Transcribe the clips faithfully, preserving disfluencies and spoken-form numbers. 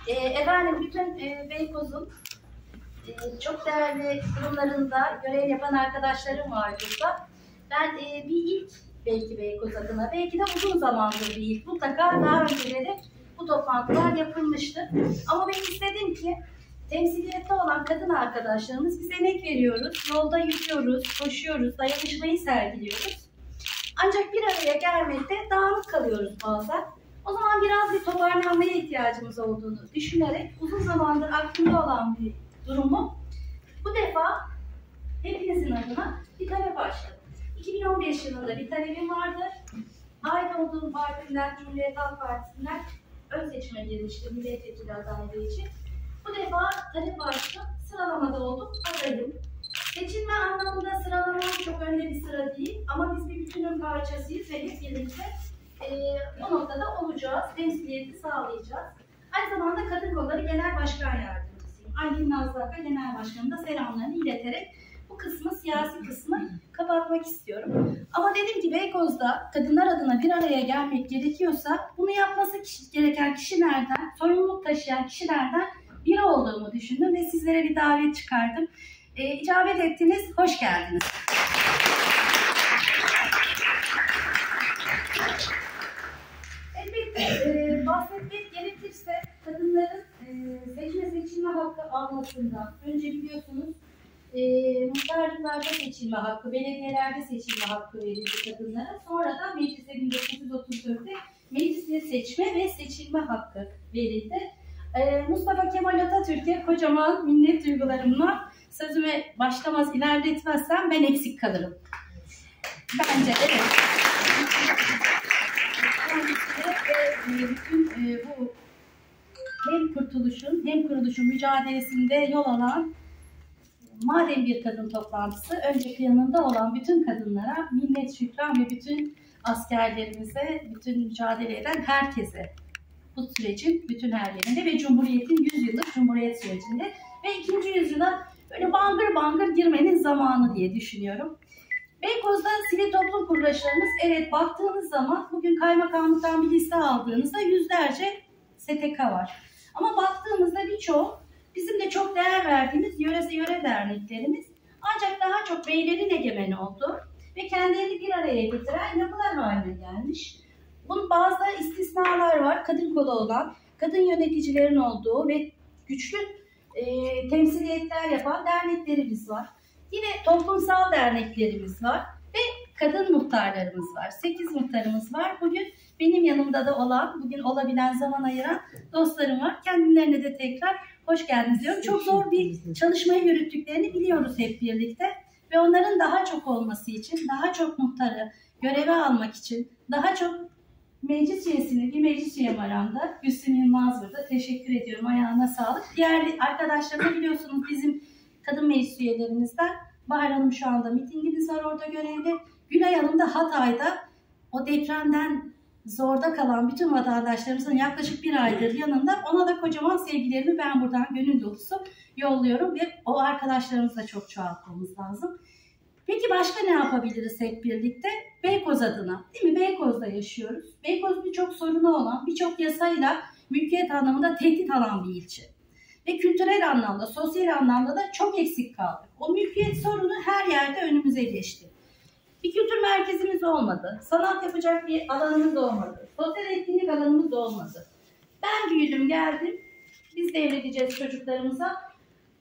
E, efendim bütün e, Beykoz'un e, çok değerli kurumlarında görev yapan arkadaşlarım var burada. Ben e, bir ilk belki Beykoz adına, belki de uzun zamandır bir ilk. Mutlaka daha önceleri bu toplantılar yapılmıştı. Ama ben istedim ki temsiliyette olan kadın arkadaşlarımız, biz emek veriyoruz, yolda yürüyoruz, koşuyoruz, dayanışmayı sergiliyoruz. Ancak bir araya gelmekte dağınık kalıyoruz bazen. O zaman biraz bir toparlanmaya ihtiyacımız olduğunu düşünerek uzun zamandır aklımda olan bir durumu bu defa hepinizin adına bir talep açtım. iki bin on beş yılında bir talebim vardı. Ait olduğum partiden, Cumhuriyet Halk Partisi'nden ön seçime girmiştim milletvekili adaylığı için. Bu defa talep açtım, sıralamada oldum, adayım. Seçilme anlamında sıralama çok önemli bir sıra değil ama biz bir bütünün parçasıyız ve hep birlikte e, o noktada olacağız, temsiliyeti sağlayacağız. Aynı zamanda Kadın Kolları Genel Başkan Yardımcısıyım. Aylin Nazlı Aka Genel Başkanı'na selamlarını ileterek bu kısmı, siyasi kısmı kapatmak istiyorum. Ama dedim ki Beykoz'da kadınlar adına bir araya gelmek gerekiyorsa bunu yapması kişi, gereken kişilerden, sorumluluk taşıyan kişilerden biri olduğumu düşündüm ve sizlere bir davet çıkardım. E, icabet ettiniz, hoş geldiniz. Elbette e, bahsetmek gerekirse kadınların e, seçme seçilme hakkı almasından önce biliyorsunuz e, muhtarlıklarda seçilme hakkı, belediyelerde seçilme hakkı verildi kadınlara. Sonra da meclise bin dokuz yüz otuz dörtte mecliste seçme ve seçilme hakkı verildi. E, Mustafa Kemal Atatürk'e kocaman minnet duygularımla sözüme başlamaz ilerletmezsem ben eksik kalırım. Bence evet. Ve bütün e, bu hem kurtuluşun hem kuruluşun mücadelesinde yol alan madem bir kadın toplantısı, önceki yanında olan bütün kadınlara minnet, şükran ve bütün askerlerimize, bütün mücadele eden herkese bu sürecin bütün her yerinde ve Cumhuriyet'in yüz yıllık Cumhuriyet sürecinde ve ikinci yüzyıla böyle bangır bangır girmenin zamanı diye düşünüyorum. Beykoz'da sivil toplum kuruluşlarımız, evet baktığınız zaman bugün kaymakamlıktan bir liste aldığınızda yüzlerce S T K var. Ama baktığımızda birçoğu bizim de çok değer verdiğimiz yöresi yöre derneklerimiz ancak daha çok beylerin egemen oldu ve kendilerini bir araya getiren yapılar haline gelmiş. Bunun bazı istisnalar var. Kadın kolu olan, kadın yöneticilerin olduğu ve güçlü e, temsiliyetler yapan derneklerimiz var. Yine toplumsal derneklerimiz var ve kadın muhtarlarımız var. Sekiz muhtarımız var. Bugün benim yanımda da olan, bugün olabilen, zaman ayıran dostlarım var. Kendilerine de tekrar hoş geldiniz diyorum. Çok zor bir çalışmayı yürüttüklerini biliyoruz hep birlikte. Ve onların daha çok olması için, daha çok muhtarı göreve almak için, daha çok meclis üyesinin, bir meclis üyem aramda, Gülsüm Yılmaz burada. Teşekkür ediyorum. Ayağına sağlık. Diğer arkadaşlarım biliyorsunuz bizim kadın meclis üyelerimizden. Bahar Hanım şu anda mitingimiz var orada görevli. Gülay Hanım da Hatay'da o depremden zorda kalan bütün vatandaşlarımızın yaklaşık bir aydır yanında. Ona da kocaman sevgilerimi ben buradan gönül dolusu yolluyorum ve o arkadaşlarımızla çok çoğaltmamız lazım. Peki başka ne yapabiliriz hep birlikte? Beykoz adına, değil mi? Beykoz'da yaşıyoruz. Beykoz birçok sorunu olan, birçok yasayla mülkiyet anlamında tehdit alan bir ilçe. Ve kültürel anlamda, sosyal anlamda da çok eksik kaldık. O mülkiyet sorunu her yerde önümüze geçti. Bir kültür merkezimiz olmadı. Sanat yapacak bir alanımız olmadı. Sosyal etkinlik alanımız olmadı. Ben büyüdüm, geldim. Biz devredeceğiz çocuklarımıza.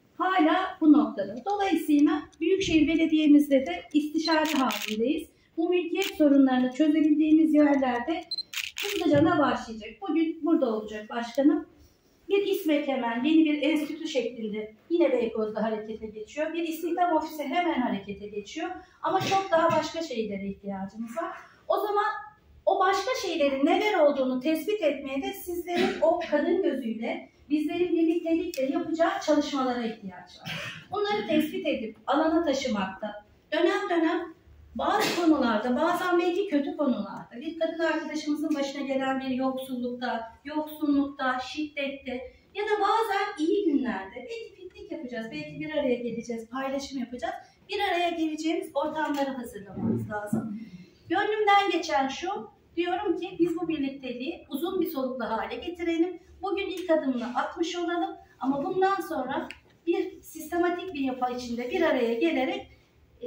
Hala bu noktada. Dolayısıyla Büyükşehir Belediye'mizde de istişare halindeyiz. Bu mülkiyet sorunlarını çözebildiğimiz yerlerde hızlıca da başlayacak. Bugün burada olacak başkanım. Bir İSMEK hemen yeni bir enstitü şeklinde yine Beykoz'da harekete geçiyor. Bir istihdam ofisi hemen harekete geçiyor. Ama çok daha başka şeylere ihtiyacımız var. O zaman o başka şeylerin neler olduğunu tespit etmeye de sizlerin o kadın gözüyle, bizlerin birliktelikle yapacağı çalışmalara ihtiyaç var. Bunları tespit edip alana taşımakta, dönem dönem bazı konularda, bazen belki kötü konularda, bir kadın arkadaşımızın başına gelen bir yoksullukta, yoksunlukta, şiddette ya da bazen iyi günlerde belki piknik yapacağız, belki bir araya geleceğiz, paylaşım yapacağız. Bir araya geleceğimiz ortamları hazırlamamız lazım. Gönlümden geçen şu, diyorum ki biz bu birlikteliği uzun bir soluklu hale getirelim. Bugün ilk adımını atmış olalım ama bundan sonra bir sistematik bir yapı içinde bir araya gelerek e,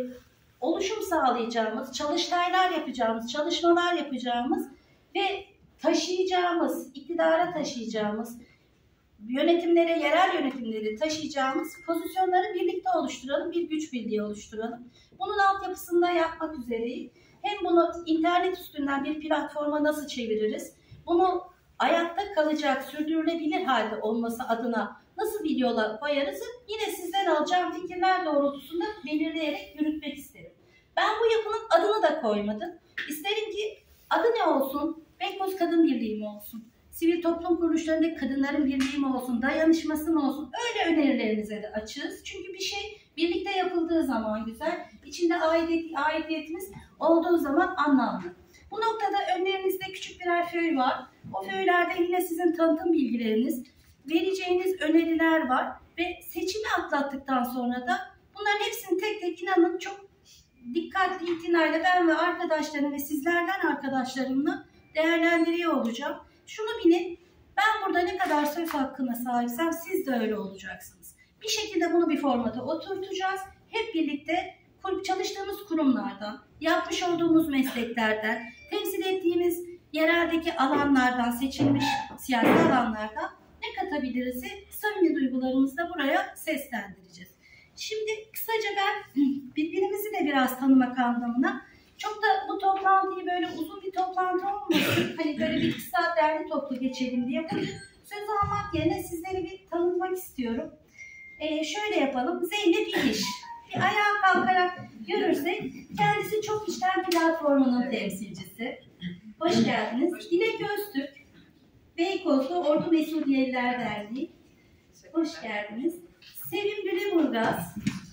oluşum sağlayacağımız, çalıştaylar yapacağımız, çalışmalar yapacağımız ve taşıyacağımız, iktidara taşıyacağımız, yönetimlere, yerel yönetimleri taşıyacağımız pozisyonları birlikte oluşturalım, bir güç birliği oluşturalım. Bunun altyapısını da yapmak üzereyiz. Hem bunu internet üstünden bir platforma nasıl çeviririz, bunu ayakta kalacak, sürdürülebilir halde olması adına nasıl videolar koyarız, yine sizden alacağım fikirler doğrultusunda belirleyerek yürütmek isterim. Ben bu yapının adını da koymadım. İsterim ki adı ne olsun? Beykoz Kadın Birliği mi olsun? Sivil toplum kuruluşlarındaki kadınların birliği mi olsun? Dayanışması mı olsun? Öyle önerilerinize de açığız. Çünkü bir şey birlikte yapıldığı zaman güzel, içinde aidiyet, aidiyetimiz olduğu zaman anlamlı. Bu noktada önlerinizde küçük birer föy var. O föylerde yine sizin tanıtım bilgileriniz, vereceğiniz öneriler var ve seçimi atlattıktan sonra da bunların hepsini tek tek inanın çok dikkatli, itinayla ben ve arkadaşlarım ve sizlerden arkadaşlarımla değerlendiriyor olacağım. Şunu bilin, ben burada ne kadar söz hakkına sahipsem siz de öyle olacaksınız. Bir şekilde bunu bir formata oturtacağız. Hep birlikte çalıştığımız kurumlardan, yapmış olduğumuz mesleklerden, temsil ettiğimiz yereldeki alanlardan, seçilmiş siyasi alanlardan ne katabiliriz? Samimi duygularımızı da buraya seslendireceğiz. Şimdi kısaca ben birbirimizi de biraz tanımak anlamına, çok da bu toplantıyı böyle uzun bir toplantı olmasın, hani böyle bir kısa derli toplu geçelim diye bugün söz almak yerine sizleri bir tanıtmak istiyorum. Ee, şöyle yapalım, Zeynep İliş. Bir ayağa kalkarak görürsek, kendisi Çok İşten Platformu'nun temsilcisi. Hoş geldiniz. Dilek Öztürk, Beykozlu Ordu Mesuliyeliler Derneği. Hoş geldiniz. Sevim Lüleburgaz,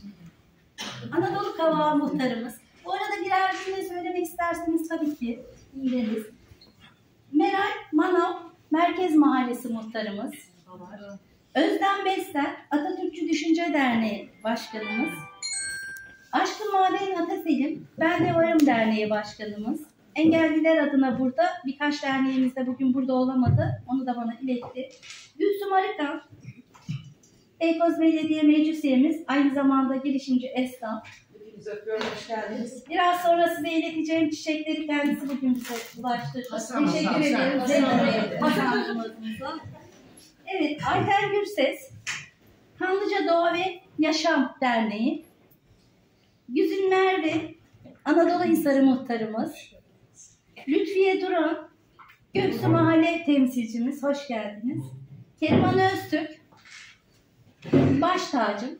Anadolu Kavağı Muhtarımız. Bu arada birer cümle söylemek isterseniz tabii ki ilgileniz. Meral Manav, Merkez Mahallesi Muhtarımız. Özlem Besler, Atatürkçü Düşünce Derneği Başkanımız. Aşkın Maden Ataselim, Ben de Varım Derneği Başkanımız. Engelliler adına burada, birkaç derneğimiz de bugün burada olamadı. Onu da bana iletti. Gülsüm Arıkan, Beykoz Belediye Meclis Üyemiz, aynı zamanda girişimci esnaf. Hoş geldiniz. Biraz sonra size ileteceğim çiçekleri kendisi bugün bize ulaştırdı. Hasan, Teşekkür Hasan, ederim. Hasan, Hasan Hanım'la. Evet, Ayten Gürses, Kanlıca Doğa ve Yaşam Derneği. Güzin Merve, Anadolu Hisarı Muhtarımız. Lütfiye Duran, Göksu Mahalle Temsilcimiz. Hoş geldiniz. Keriman Öztürk, baş tacım.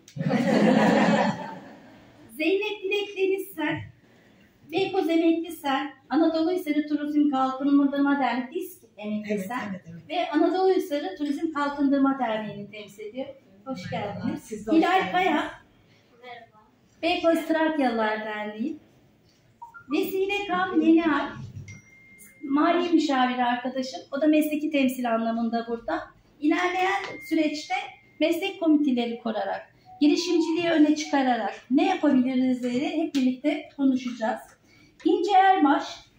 Zeynep Dilek Denizser, Beykoz Emekliser, Anadolu Hisarı Turizm Kalkındırma Derneği DİSK Emekliser evet, evet, evet. ve Anadolu Hisarı Turizm Kalkındırma Derneği'ni temsil ediyor. Hoş geldiniz. Hilal Kaya, Beykoz Trakyalılar Derneği. Vesile Kam Yenial, mali müşaviri arkadaşım. O da mesleki temsil anlamında burada. İlerleyen süreçte meslek komiteleri kurarak, girişimciliği öne çıkararak ne yapabilirizleri hep birlikte konuşacağız. İnce Erbaş,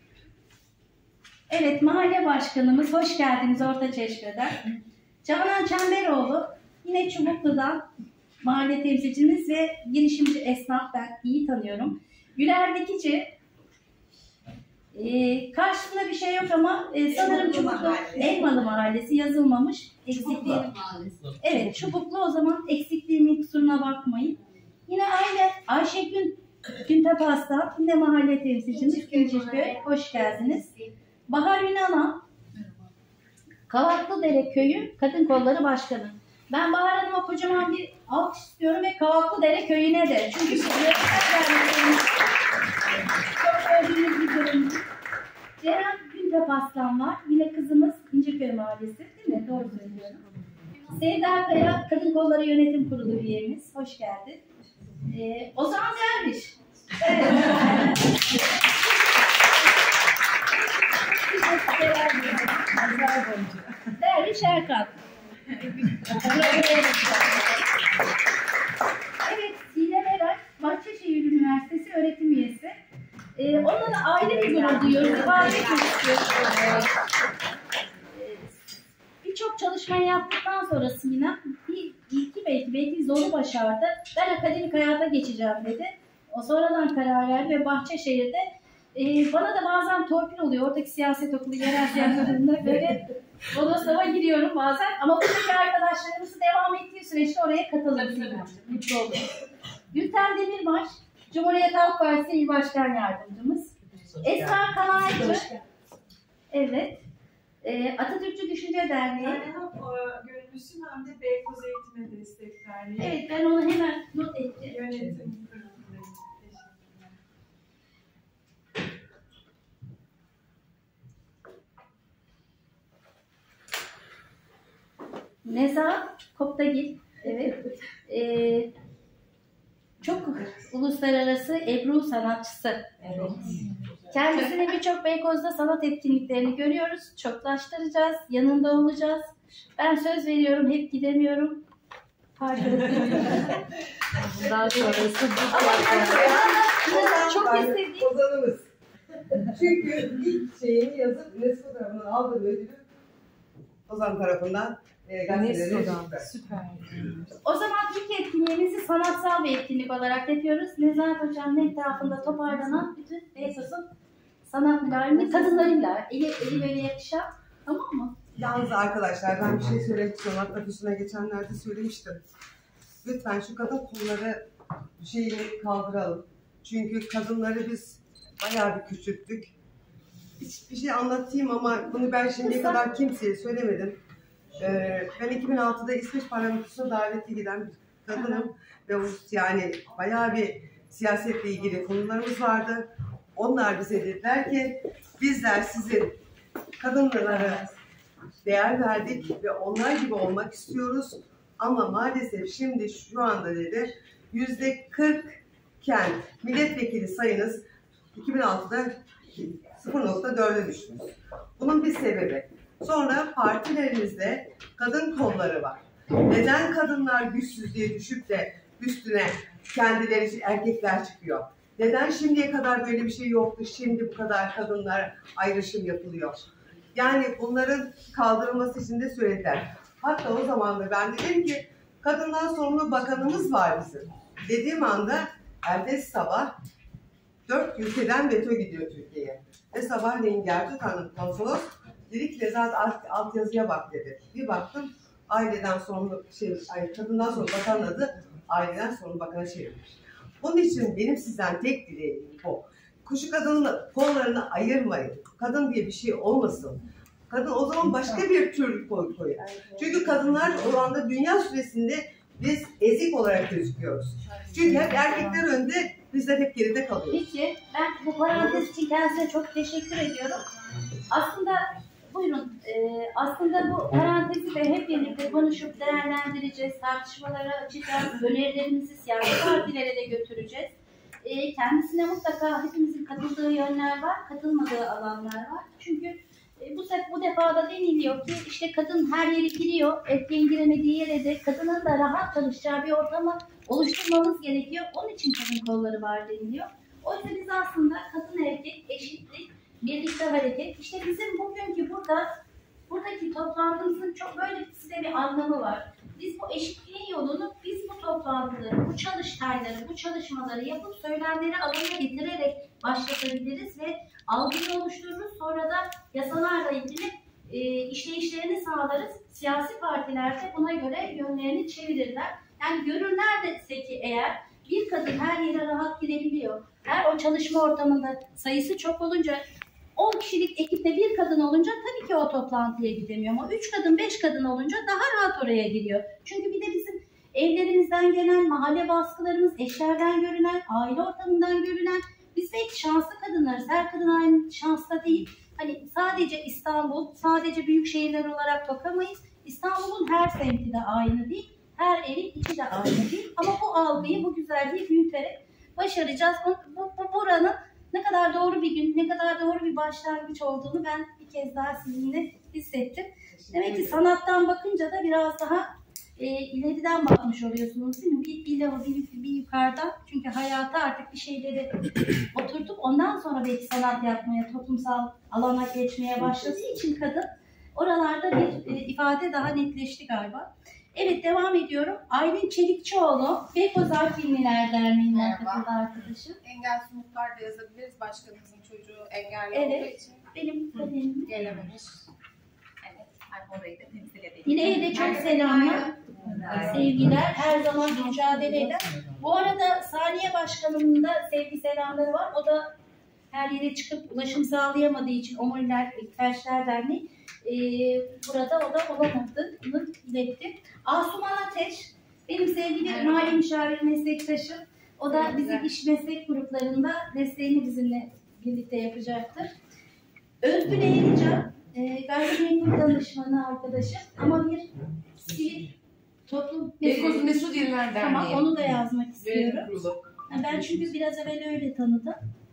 evet mahalle başkanımız, hoş geldiniz Ortaçeşme'den. Canan Çemberoğlu, yine Çubuklu'dan mahalle temsilcimiz ve girişimci esnaf, ben iyi tanıyorum. Güler Dikici, Ee, karşısında bir şey yok ama e, sanırım Çubuklu Elmalı Mahallesi yazılmamış. Eksikliğim. Evet, Çubuklu, o zaman eksikliğimin kusuruna bakmayın. Yine aynı Ayşegül Güntep Aslan, yine mahalle temsilcimiz Küçükköy. Hoş geldiniz. Bahar Ünal'a, Kavaklıdere Köyü Kadın Kolları Başkanı. Ben Bahar Hanım'a kocaman bir alkış istiyorum ve Kavaklıdere Köyü'ne de. Çünkü çok gördüğünüz bir bölüm. Ceren Güntep Aslan var. Yine kızımız İnceköy Mahallesi, değil mi? Doğru söylüyorum. Sevda Kaya, Kadın Kolları Yönetim Kurulu üyemiz. Hoş geldin. Ee, Ozan Derviş. Evet. Derviş Erkan. Evet, Sinem Eray, Bahçeşehir Üniversitesi öğretim üyesi. Ee, onunla da aile bir gurur duyuyoruz. Birçok birçok çalışmayı yaptıktan sonra Sinem bir iki belki belki zoru başardı. Ben akademik hayata geçeceğim dedi. O sonradan karar verdi ve Bahçeşehir'de e, bana da bazen torpil oluyor. Oradaki siyaset okulu, yerel siyaset okulunda böyle bodoslama giriyorum bazen. Ama buradaki arkadaşlarımızı devam ettiği süreçte oraya katıldım. Mutlu oldum. Gülten Demirbaş, Cumhuriyet Halk Partisi İl Başkan Yardımcımız. Esra Kalaycı, evet. E, Atatürkçü Düşünce Derneği. Yani hem gönüllüsün hem de Beykoz Eğitim'e destek verdiği. Evet, ben onu hemen not ettim. Yönetim kurulundayım. Teşekkürler. Neza Koptagil, evet. Ee, çok uluslararası Ebru sanatçısı. Evet. Kendisini birçok Beykoz'da sanat etkinliklerini görüyoruz. Çoklaştıracağız, yanında olacağız. Ben söz veriyorum, hep gidemiyorum. Pardon. Bundan sonrası Ama çok istediğim. Ozanımız. Çünkü ilk şeyini yazıp UNESCO tarafından aldığı ödülü Ozan tarafından e, gazetelere çıktı. Süper. O zaman ilk etkinliğimizi sanatsal bir etkinlik olarak yapıyoruz. Nezahat Hocam'ın etrafında toparlanan bütün Beykoz'un sanat müdavimi kadınlarıyla eli, eli böyle yakışan, tamam mı? Yalnız arkadaşlar ben bir şey söylemek istiyorum. Hatta üstüne geçenlerde söylemiştim. Lütfen şu kadın kolları şeyini kaldıralım. Çünkü kadınları biz bayağı bir küçülttük. Bir şey anlatayım ama bunu ben şimdiye kadar kimseye söylemedim. Ee, ben iki bin altıda İsveç Parlamentosu'na davetli giden bir kadınım. Ve yani bayağı bir siyasetle ilgili konularımız vardı. Onlar bize dediler ki bizler sizin kadınlara değer verdik ve onlar gibi olmak istiyoruz. Ama maalesef şimdi şu anda dedi yüzde kırk iken milletvekili sayınız iki bin altıda sıfır nokta dörde düşmüş. Bunun bir sebebi. Sonra partilerimizde kadın kolları var. Neden kadınlar güçsüzlüğe düşüp de üstüne kendileri erkekler çıkıyor? Neden şimdiye kadar böyle bir şey yoktu? Şimdi bu kadar kadınlar ayrışım yapılıyor. Yani bunların kaldırılması için de söylediler. Hatta o zaman da ben dedim ki kadından sorumlu bakanımız var bizim. Dediğim anda ertesi sabah dört ülkeden veto gidiyor Türkiye'ye. Ve sabahleyin geldi konsolos. Dedi ki Nezahat alt, altyazıya bak dedi. Bir baktım aileden sorumlu şey, kadından sorumlu bakanın adı aileden sorumlu bakana çevirmiş. Onun için benim sizden tek dileğim bu. Kuşu kadının kollarını ayırmayın. Kadın diye bir şey olmasın. Kadın o zaman başka bir tür koy koyun. Çünkü kadınlar o anda dünya süresinde biz ezik olarak gözüküyoruz. Çünkü hep erkekler önde, bizler hep geride kalıyoruz. Peki, ben bu parantez için kendisine çok teşekkür ediyorum. Aslında, buyurun, e, aslında bu parantezi de hep birlikte konuşup değerlendireceğiz, tartışmalara açacağız, önerilerimizi siyasi partilere de götüreceğiz. E, kendisine mutlaka hepimizin katıldığı yönler var, katılmadığı alanlar var. Çünkü e, bu, bu defada deniliyor ki işte kadın her yere giriyor, erkeğin giremediği yere de kadının da rahat çalışacağı bir ortamı oluşturmamız gerekiyor. Onun için kadın kolları var deniliyor. Oysa biz aslında kadın erkek, eşitlik, birlikte hareket. İşte bizim bugünkü burada, buradaki toplantımızın çok böyle size bir anlamı var. Biz bu eşitliğin yolunu, biz bu toplantıları, bu çalıştayları, bu çalışmaları yapıp söylemleri alana getirerek başlatabiliriz ve algıyı oluştururuz. Sonra da yasalarla ilgili e, işleyişlerini sağlarız. Siyasi partiler de buna göre yönlerini çevirirler. Yani görürlerse ki eğer bir kadın her yere rahat girebiliyor. Her o çalışma ortamında sayısı çok olunca, on kişilik ekipte bir kadın olunca tabii ki o toplantıya gidemiyor. Ama üç kadın, beş kadın olunca daha rahat oraya giriyor. Çünkü bir de bizim evlerimizden gelen, mahalle baskılarımız, eşlerden görünen, aile ortamından görünen, biz belki şanslı kadınlarız. Her kadın aynı şansla değil. Hani sadece İstanbul, sadece büyük şehirler olarak bakamayız. İstanbul'un her semti de aynı değil. Her evin içi de aynı değil. Ama bu algıyı, bu güzelliği büyüterek başaracağız. Bu, bu, bu buranın ne kadar doğru bir gün, ne kadar doğru bir başlangıç olduğunu ben bir kez daha sizinle hissettim. Demek ki sanattan bakınca da biraz daha e, ileriden bakmış oluyorsunuz değil mi? Bir, bir, bir, bir yukarıdan. Çünkü hayata artık bir şeyleri oturtup ondan sonra belki sanat yapmaya, toplumsal alana geçmeye başladığı için kadın Oralarda bir e, ifade daha netleşti galiba. Evet, devam ediyorum. Aylin Çelikçioğlu, Beykoz Artvinliler Derneği'nden katıldı arkadaşım. Engelsiz muhtar da yazabiliriz. Başkanımızın çocuğu engelli Evet. olduğu için Benim kalemim. gelememiş. Evet, ben orayı da temsil edeyim. Yine de çok selamlar, sevgiler, her zaman mücadele eden. Bu arada Saniye Başkanım'ın da sevgi selamları var. O da her yere çıkıp ulaşım sağlayamadığı için Omuriler Felçler Derneği e, burada o da olamadığını iletti. Asuman Ateş, benim sevgili mali müşavir meslektaşım. O da bizim iş meslek gruplarında desteğini bizimle birlikte yapacaktır. Özgür Eğrican, e, gayrimenkul danışmanı arkadaşım ama bir sivil toplum Beykoz Mesudiyeler Derneği. Tamam, onu da yazmak istiyorum. Kurulu. Ben çünkü biraz evvel öyle tanıdım.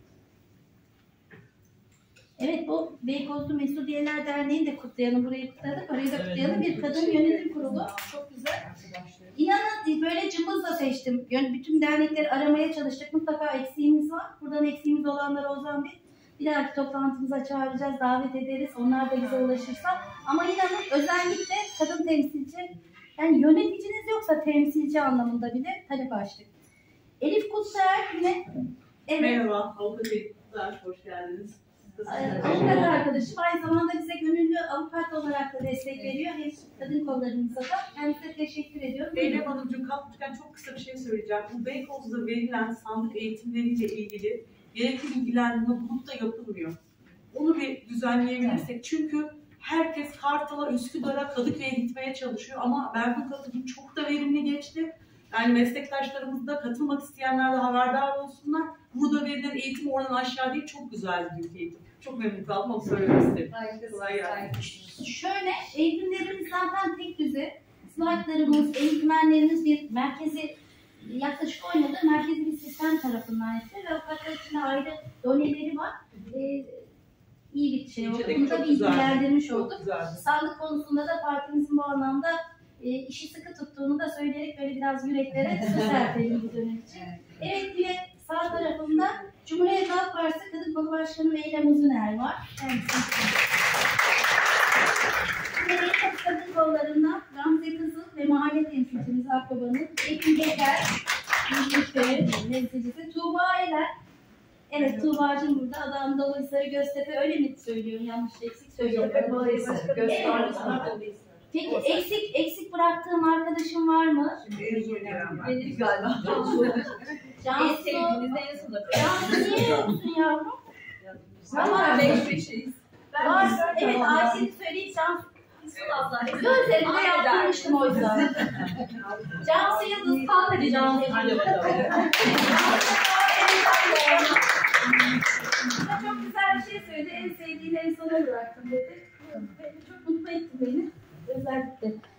Evet, bu Beykozlu Mesudiyeler Derneği'ni de kutlayalım. Burayı kutladık, orayı da kutlayalım. Bir kadın yönetim kurulu. Çok güzel. İnanın böyle cımbızla seçtim. Bütün dernekleri aramaya çalıştık. Mutlaka eksiğimiz var. Buradan eksiğimiz olanlara Ozan Bey bir dahaki toplantımıza çağıracağız, davet ederiz. Onlar da bize ulaşırsa. Ama inanın özellikle kadın temsilci, yani yöneticiniz yoksa temsilci anlamında bile talep açtık. Elif Kutser yine, evet. Merhaba, avukat Elif Kutser, hoş geldiniz. Avukat arkadaşım aynı zamanda bize gönüllü avukat olarak da destek veriyor. Hem kadın kollarımıza da. Kendisine teşekkür ediyorum. Zeynep Hanımcığım kalkmışken çok kısa bir şey söyleyeceğim. Bu Beykoz'da verilen sandık eğitimleriyle ilgili gerekli bilgilendirme grupta yapılmıyor. Onu bir düzenleyebilirsek. Çünkü herkes Kartal'a, Üsküdar'a, Kadıköy'e gitmeye çalışıyor ama ben bu katılım çok da verimli geçti. Yani meslektaşlarımız da katılmak isteyenler de haberdar olsunlar. Burada verilen eğitim oradan aşağı değil, çok güzel bir eğitim. Çok memnun kaldım, onu söylemek istedim. Kolay gelsin. Şöyle, eğitimlerimiz zaten tek düze. Slaytlarımız, eğitmenlerimiz bir merkezi, yaklaşık on yıldır merkezi bir sistem tarafından yapıyor ve avukatlar için ayrı doneleri var. Ee, iyi bir şey oldu. Bunu da bilgilendirmiş olduk. Sağlık konusunda da partimizin bu anlamda e, işi sıkı tuttuğunu da söyleyerek böyle biraz yüreklere su serpelim bu dönem için. Evet, yine sağ tarafımda Cumhuriyet Halk Partisi Kadın Kolu Başkanı Eylem Uzuner var. Kendisi. Yine Beykoz Kadın Kolları'ndan Gamze Kızıl ve mahalle temsilcimiz Akbaba'nın Ekim Beker, Büyükköy temsilcisi Tuğba Eler. Evet, Tuğba'cığım burada. Adı Anadolu Hisarı Göztepe, öyle mi söylüyorum? Yanlış, eksik söylüyorum. Evet. Peki eksik eksik bıraktığım arkadaşım var mı? Dedik galiba. Cansu. Cansu niye yoksun yavrum? Ama beş beşiz. var. Evet, Ayşe'yi söyleyeyim. Cansu. Gözlerinde yaptırmıştım o yüzden. Cansu Yıldız, kalk hadi Cansu. Çok güzel bir şey söyledi. En sevdiğini en sona bıraktım dedi. Beni çok mutlu etti beni. Özellikle.